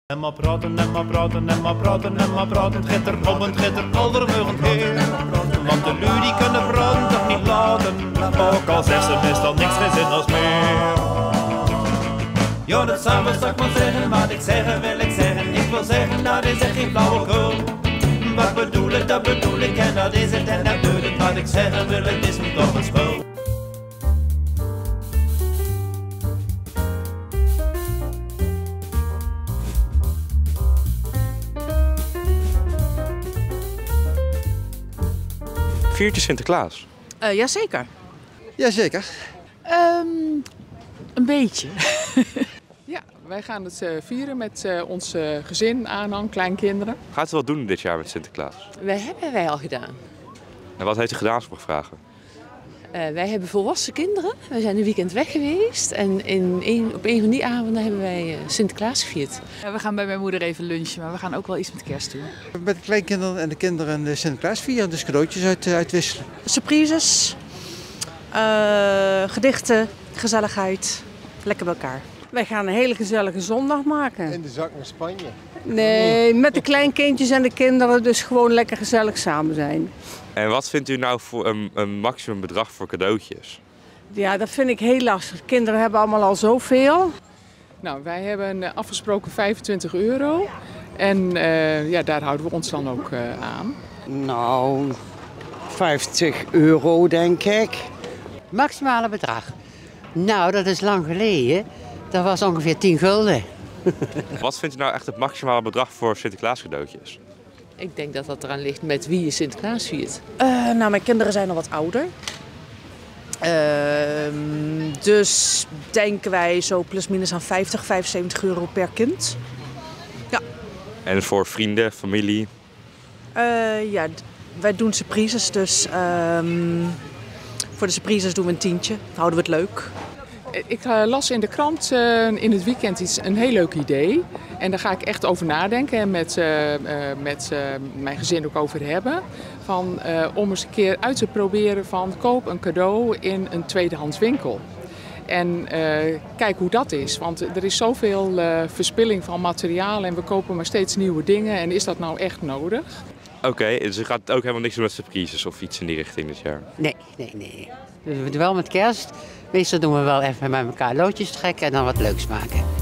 En maar praten, en maar praten, en maar praten, en maar praten. Het gaat er om en het gaat er aldermugend heen. Want de lui die kunnen praten toch niet laten. Ook al zegt ze meestal niks geen zin als meer. Ja, dat samen zal ik maar zeggen, wat ik zeggen wil ik zeggen. Ik wil zeggen, dat is echt geen flauwekul. Wat bedoel ik, dat bedoel ik en dat is het en dat doet het. Wat ik zeggen wil, het is me toch een spul. Viert je Sinterklaas? Jazeker. Jazeker. Een beetje. Ja, wij gaan het vieren met ons gezin, aanhang, kleinkinderen. Gaat u wat doen dit jaar met Sinterklaas? Wij hebben wij al gedaan. En wat heeft u gedaan, als ik mag vragen? Wij hebben volwassen kinderen. Wij zijn een weekend weg geweest en op een van die avonden hebben wij Sinterklaas gevierd. Ja, we gaan bij mijn moeder even lunchen, maar we gaan ook wel iets met kerst doen. Met de kleinkinderen en de kinderen de Sinterklaas vieren, dus cadeautjes uitwisselen. Surprises, gedichten, gezelligheid, lekker bij elkaar. Wij gaan een hele gezellige zondag maken. In de zak naar Spanje? Nee, met de kleinkindjes en de kinderen, dus gewoon lekker gezellig samen zijn. En wat vindt u nou voor een maximum bedrag voor cadeautjes? Ja, dat vind ik heel lastig. Kinderen hebben allemaal al zoveel. Nou, wij hebben afgesproken €25 en ja, daar houden we ons dan ook aan. Nou, €50 denk ik. Maximale bedrag? Nou, dat is lang geleden. Dat was ongeveer 10 gulden. Wat vindt u nou echt het maximale bedrag voor Sinterklaas cadeautjes? Ik denk dat dat eraan ligt met wie je Sinterklaas viert. Nou, mijn kinderen zijn al wat ouder. Dus denken wij zo plus minus aan 50, €75 per kind. Ja. En voor vrienden, familie? Ja, wij doen surprises, dus voor de surprises doen we een tientje. Houden we het leuk. Ik las in de krant in het weekend een heel leuk idee. En daar ga ik echt over nadenken en met mijn gezin ook over hebben. Om eens een keer uit te proberen van koop een cadeau in een tweedehands winkel. En kijk hoe dat is, want er is zoveel verspilling van materiaal en we kopen maar steeds nieuwe dingen. En is dat nou echt nodig? Oké, dus u gaat ook helemaal niks doen met surprises of iets in die richting dit jaar? Nee. We doen wel met kerst. Meestal doen we wel even met elkaar loodjes trekken en dan wat leuks maken.